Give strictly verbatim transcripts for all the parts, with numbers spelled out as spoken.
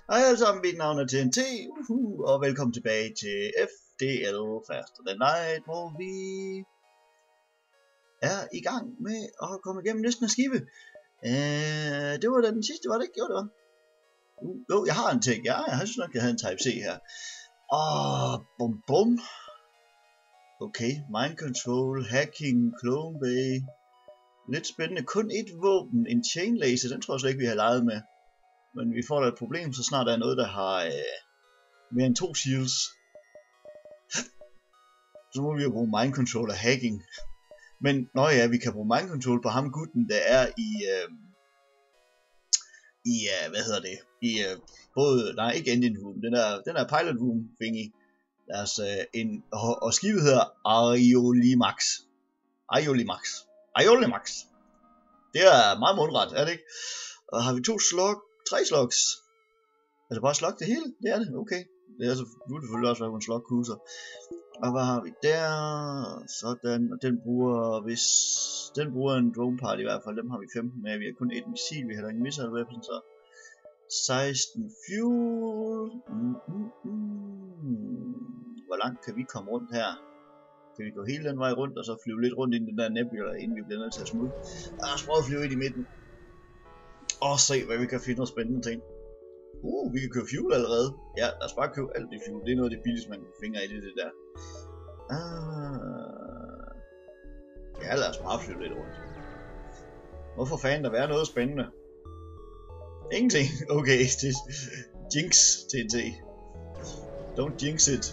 Hej alle sammen, mit navn er T N T, uhuh, og velkommen tilbage til F D L Faster Than Light, hvor vi er i gang med at komme igennem næsten af skive. Uh, det var da den sidste, var det ikke? Jo, det var. Uh, jo, jeg har en ting. Ja, jeg synes nok, jeg havde en Type C her. Åh, bum bum. Okay, mind control, hacking, clone bay. Lidt spændende. Kun et våben, en chain laser, den tror jeg slet ikke, vi har leget med. Men vi får da et problem, så snart der er noget, der har øh, mere end to shields. Så må vi jo bruge mind control og hacking. Men nå ja, vi kan bruge mind control på ham gutten, der er i... Øh, I, øh, hvad hedder det? I øh, både... Nej, ikke engine room. Den er, den er pilot room thingy. Altså, en, og, og skibet hedder Aiolimax. Aiolimax. Aiolimax. Det er meget mundret, er det ikke? Og har vi to slug... Tre slugs. Altså bare slug det hele? Det er det, okay. Det er altså selvfølgelig også være en slug cruiser. Og hvad har vi der? Sådan, og den bruger, hvis den bruger en drone part i hvert fald, dem har vi femten med. Vi har kun et missil, vi har ingen missile weapon, så seksten fuel. Mm, mm, mm. Hvor langt kan vi komme rundt her? Kan vi gå hele den vej rundt, og så flyve lidt rundt i den der nebula, inden vi bliver nødt til at smutte? Lad os prøve at flyve ind i midten. Og se hvad vi kan finde noget spændende ting. Uh, vi kan købe fuel allerede. Ja, lad os bare købe alt det fuel. Det er noget af det billigste man kan finde i det, det der. Ah. Ja, lad os bare flyve lidt rundt. Hvorfor fanden der være noget spændende? Ingenting. Okay, det er jinx T N T. Don't jinx it.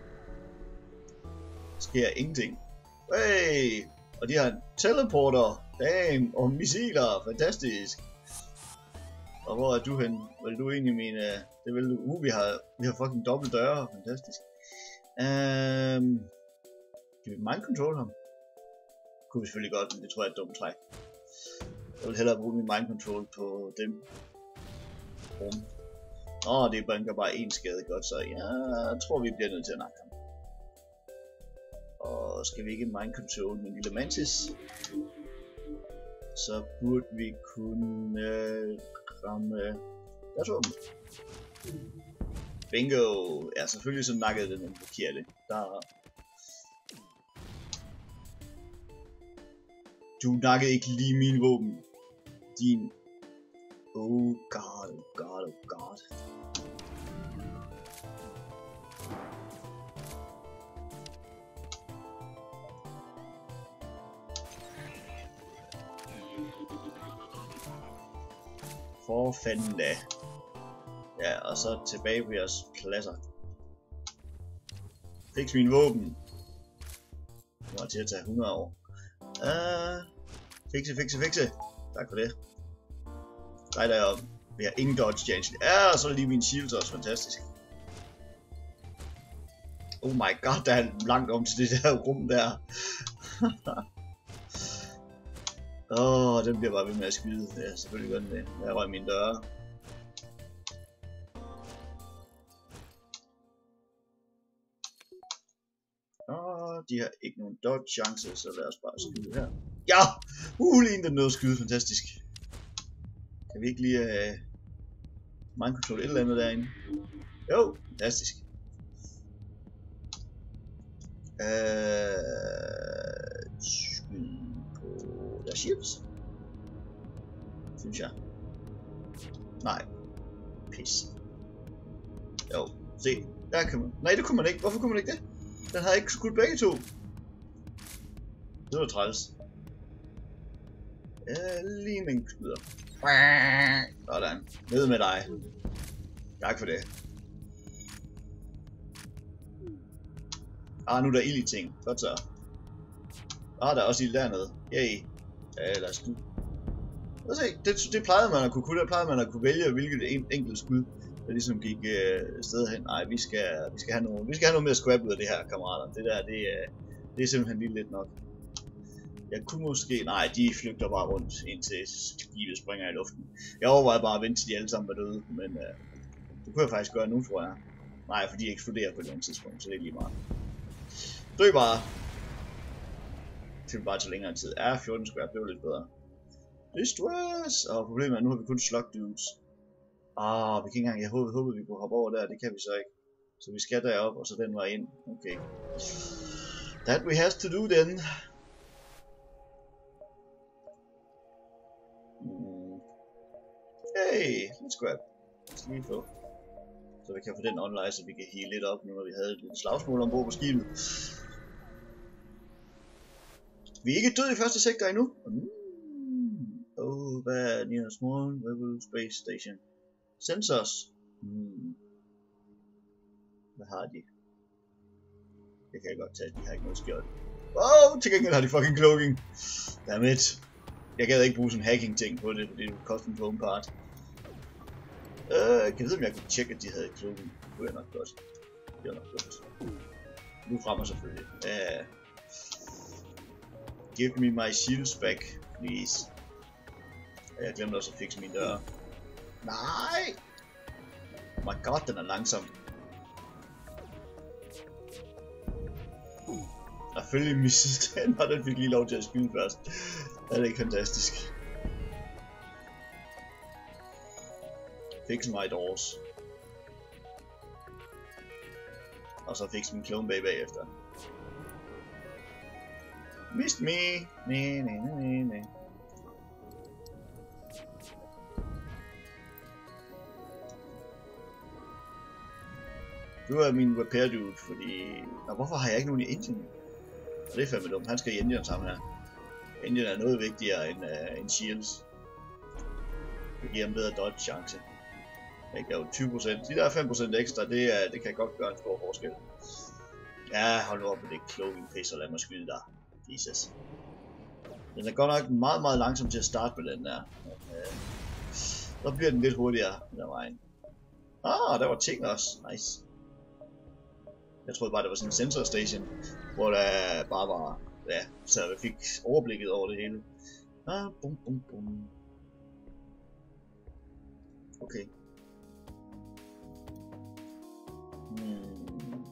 Sker ingenting. Hey! Og de har en teleporter. Damn! Og missiler. Fantastisk. Og hvor er du hen? Vil du egentlig mene... Det vil du... Uh, vi har, vi har fucking dobbelt døre. Fantastisk. Um, kan vi mind control ham? Kunne vi selvfølgelig godt, men det tror jeg er et dumt træk. Jeg vil hellere bruge min mind control på dem. Rum. Åh, oh, det banker bare én skade godt, så jeg tror vi bliver nødt til at nakke ham. Og skal vi ikke mind control min lille mantis? Så burde vi kunne øh, ramme... Jeg tror dem. Bingo! Ja, selvfølgelig så nakkede den den forkerte. Der... Du nakkede ikke lige mine våben. Din... Oh god, oh god, oh god. For fanden da. Ja, og så tilbage på jeres pladser. Fix mine våben. Det var til at tage hundrede år. Uh, fikse, fikse, fikse. Tak for det. Nej, deroppe. Vi har ingen dodge chance. Ja, og så er lige min shields også fantastisk. Oh my god, der er langt om til det der rum der. Åh, oh, den bliver bare ved med at skyde. Ja, selvfølgelig gør den det. Jeg røg mine døre. Åh, oh, de har ikke nogen dodge chance, så lad os bare skyde her. Ja! Uh, lige den nåede at skyde. Fantastisk. Kan vi ikke lige uh, mind control et eller andet derinde? Jo, fantastisk. Øh... Skyd på deres ships. Synes jeg. Nej. Pis. Jo, se. Der kan man. Nej, det kunne man ikke. Hvorfor kunne man ikke det? Den havde ikke skudt begge to. Det var træls. Øh, lige en skyder. Sådan. Ned med dig. Tak for det. Ah, nu er der ild i ting. Godt så. Ah, der er også ild dernede. Yay. Ja, lad os nu. Lad os se. Det, det plejede man at kunne kunne. Der plejede man at kunne vælge, hvilket en enkelt skud, der ligesom gik øh, sted hen. Nej, vi skal, vi skal have noget, vi skal have noget mere scrap ud af det her, kammerater. Det der, det, øh, det er simpelthen lige lidt nok. Jeg kunne måske... Nej, de flygter bare rundt, indtil skibet springer i luften. Jeg overvejede bare at vente til de alle sammen var døde, men øh, det kunne jeg faktisk gøre nu, tror jeg. Nej, for de eksploderer på et eller andet tidspunkt, så det er lige meget. Dø bare! Det bare til længere tid. Ja, fjorten scrap, det var lidt bedre. Distress! Og problemet er, at nu har vi kun slug dudes. Ah, vi kan ikke engang, jeg håbede, håbede, vi kunne hoppe over der, det kan vi så ikke. Så vi skal derop, og så den vej ind. Okay. That we have to do then. Mm. Hey, let's grab. Let's lige få. Så vi kan få den online, så vi kan heal lidt op, nu når vi havde et lille slagsmål ombord på skibet. Vi er ikke døde i første sektor endnu. Mm. Oh, hvad er near small rebel space station? Sensors. Mm. Hvad har de? Det kan jeg godt tage, de har ikke noget skjold. Åh, oh, til gengæld har de fucking cloaking. Dammit. Jeg gad ikke bruge sådan en hacking ting på det, fordi det var custom foam part. Øh, kan jeg vide, om jeg kunne tjekke, at de havde cloaking? Det kunne jeg nok godt. Det var nok godt. Nu fremmer selvfølgelig. Uh, give me my shields back, please. Jeg glemte også at fikse min dør. Nej! Oh my god, den er langsom. Selvfølgelig missede den, og den fik lige lov til at skyde først. Det er ikke fantastisk. Fix my doors. Og så fix min clone bay bagefter. Missed me! Nee, nee, nee, nee. Du er min repair dude, fordi... Nå, hvorfor har jeg ikke nogen i engine? Og det er fandme dumt. Han skal i engine sammen her. Engine er noget vigtigere end, uh, end shields. Det giver en bedre dodge chance. Det er jo tyve procent. De der fem procent ekstra, det, er, det kan godt gøre en stor forskel. Ja, hold nu op med det cloaking pis, og lad mig skyde dig. Jesus. Den er godt nok meget, meget langsom til at starte med den der. Uh, så bliver den lidt hurtigere den vejen. Ah, der var ting også. Nice. Jeg troede bare, det var sådan en sensor station, hvor der bare var, ja, så jeg fik overblikket over det hele. Ah, bum, bum, bum. Okay. Hmm.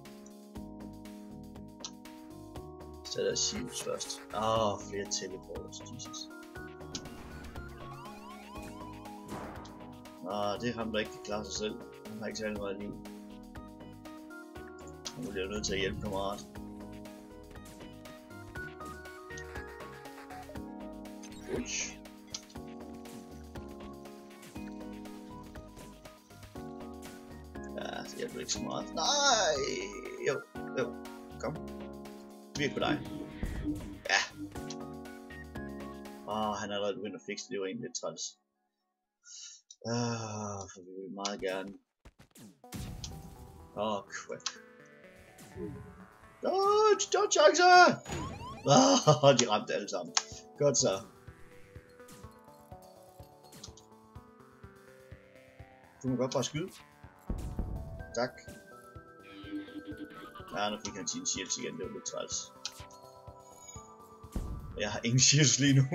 Så er der shields først. Ah, flere teleporters, Jesus. Ah, det er ham, der ikke kan klare sig selv. Han har ikke særlig meget liv. Nu bliver jeg nødt til at hjælpe kammerat. Uch. Ja, det hjælper ikke så meget. Nej! Jo, jo. Kom. Virk på dig. Ja. Åh, oh, han er allerede begyndt at fikse det. Det var egentlig lidt træls. Ah, for vi vil meget gerne. Åh, oh, crap. Dodge! Dodge chance! Ah, de ramte alle sammen. Godt så. Du må godt bare skyde. Tak. Ja, nu fik han sine shields igen. Det var lidt træls. Jeg har ingen shields lige nu.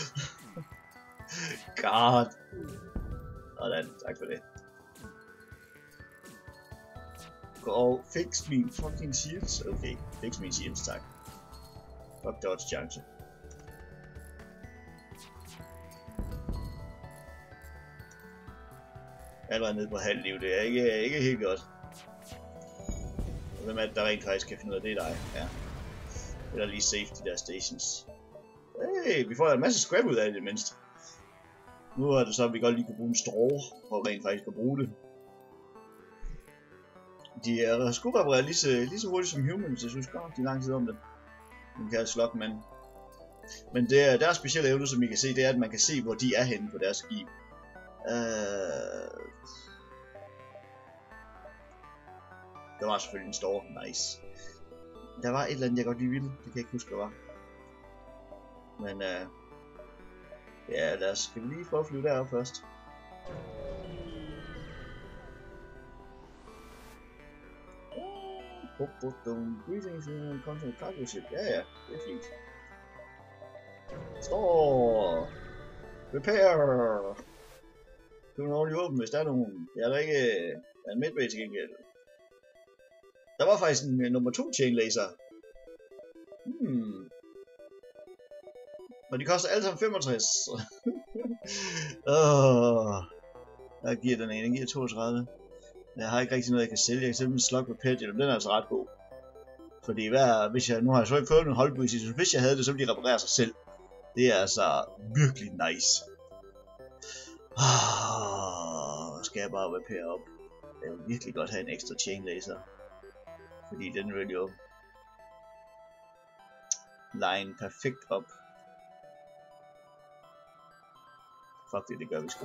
God. Sådan, tak for det. Og fix min fucking shields. Okay, fix min shields, tak. Fuck dodge chance. Allerede nede på halv liv, det er ikke, ikke helt godt. Og hvem er det, der rent faktisk kan finde ud af det, er dig? Ja. Eller lige safe de der stations. Hey, vi får en masse scrap ud af det, det mindste. Nu er det så, at vi godt lige kan bruge en straw, for rent faktisk at bruge det. De er sgu repareret lige så, lige så hurtigt som humans, jeg synes godt, de er lang tid om det. Den kan slot, men... Men det er deres specielle evne, som I kan se, det er, at man kan se, hvor de er henne på deres skib. Uh... Der var selvfølgelig en store, nice. Der var et eller andet, jeg godt lige ville, det kan jeg ikke huske, hvad var. Men uh... ja, lad os, skal vi lige prøve at flyve derop først. Greetings and content cargo ship. Ja, ja, det er fint. Står! Repair! Du kan ordentligt åbne, hvis der er nogen. Jeg er der ikke... Der er en midway til gengæld. Der var faktisk en uh, nummer to chain laser. Hmm. Og de koster alle sammen femogtres. oh. Hvad giver den en? Den giver toogtredive. Jeg har ikke rigtig noget, jeg kan sælge. Jeg kan sælge en slug perpetuum. Den er altså ret god. Fordi hver, hvis jeg, nu har jeg så ikke fået en holdbudget, så hvis jeg havde det, så ville de reparere sig selv. Det er altså virkelig nice. Ah, skal jeg bare reparere op. Jeg vil virkelig godt have en ekstra chain laser. Fordi den vil jo line perfekt op. Fuck det, det gør vi sgu.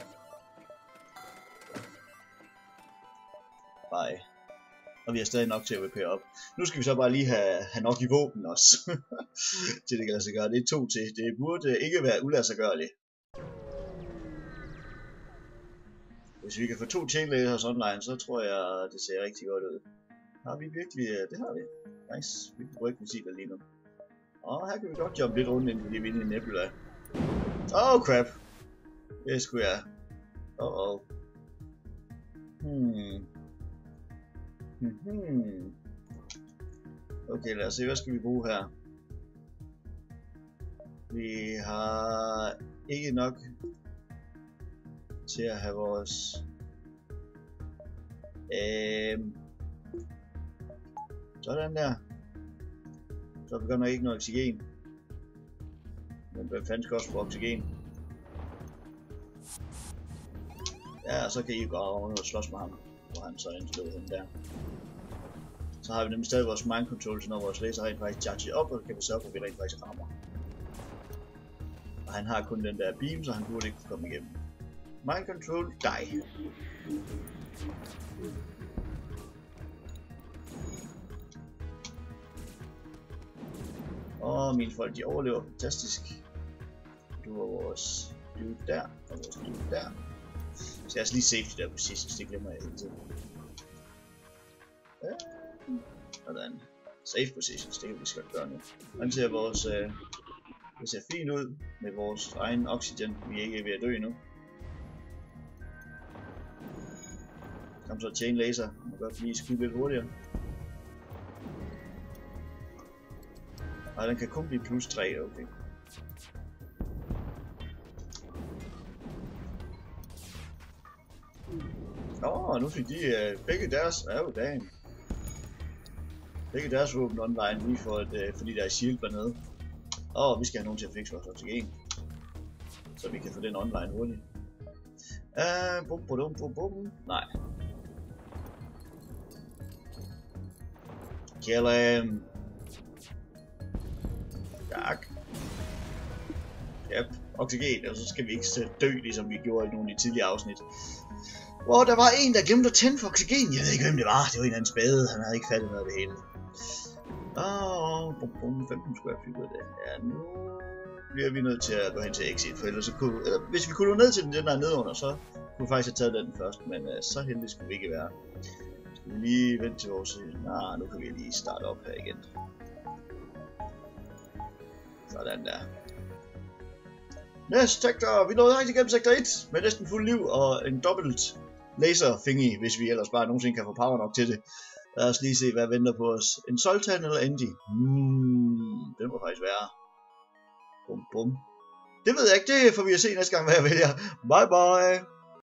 Bye. Og vi har stadig nok til at repair op. Nu skal vi så bare lige have, have nok i våben også. til det kan lade sig gøre. Det er to til. Det burde ikke være uladsiggørligt. Hvis vi kan få to chain lasers online, så tror jeg, det ser rigtig godt ud. Har vi virkelig... Det har vi. Nice. Vi kan bruge ikke missiler lige nu. Og her kan vi godt jumpe lidt rundt, inden vi er inde i Nebula. Oh crap. Det skulle jeg. Oh oh. Hmm. Hmm. Okay, lad os se, hvad skal vi bruge her? Vi har ikke nok til at have vores øhm. Sådan der. Så begynder ikke noget oxygen. Men hvem fanden skal også få oxygen? Ja, og så kan I gå over og slås med ham. Hvor han så indslået den der. Så har vi nemlig stadig vores mind control, så når vores laser rent faktisk charger op, og så kan vi sørge for, at vi rent faktisk rammer. Og han har kun den der beam, så han burde ikke komme igennem. Mind control, die. Og mine folk, de overlever fantastisk. Du har vores dude der, og vores dude der. Så jeg skal lige safety der positions, det glemmer jeg hele tiden. Ja. Sådan. Safe positions, det kan vi skal gøre nu. Man ser vores, øh, det ser fint ud med vores egen oxygen. Vi er ikke ved at dø endnu. Kom så chain laser. Man kan godt lige skyde lidt hurtigere. Nej, den kan kun blive plus tre, okay. Nå, oh, nu fik de uh, begge deres, ja jo dagen. Begge deres våben online lige for et, uh, fordi der er shield dernede. Og oh, vi skal have nogen til at fikse vores oxygen. Så vi kan få den online hurtigt. Uh, bum, bum, bum, bum. Nej. Kill him. Tak. Yep, oxygen, og så skal vi ikke dø, ligesom vi gjorde i nogle af de tidligere afsnit. Wow, der var en, der glemte at tænde for oxygen. Jeg ved ikke, hvem det var. Det var en eller anden spade. Han havde ikke fattet noget af det hele. Åh, oh, bum, bum, femten square feet ud af det. Ja, nu bliver vi nødt til at gå hen til exit, for ellers så kunne... Eller, hvis vi kunne nå ned til den, den der nedunder, så kunne vi faktisk have taget den først. Men uh, så heldig skulle vi ikke være. Skal vi lige vente til vores... Nej, nu kan vi lige starte op her igen. Sådan der. Næste sektor, vi nåede rigtig igennem sektor et med næsten fuld liv og en dobbelt laser thingy, hvis vi ellers bare nogensinde kan få power nok til det. Lad os lige se, hvad venter på os. En Sultan eller Andy? Hmm, den må faktisk være. Bum bum. Det ved jeg ikke, det får vi at se næste gang, hvad jeg vælger. Bye bye!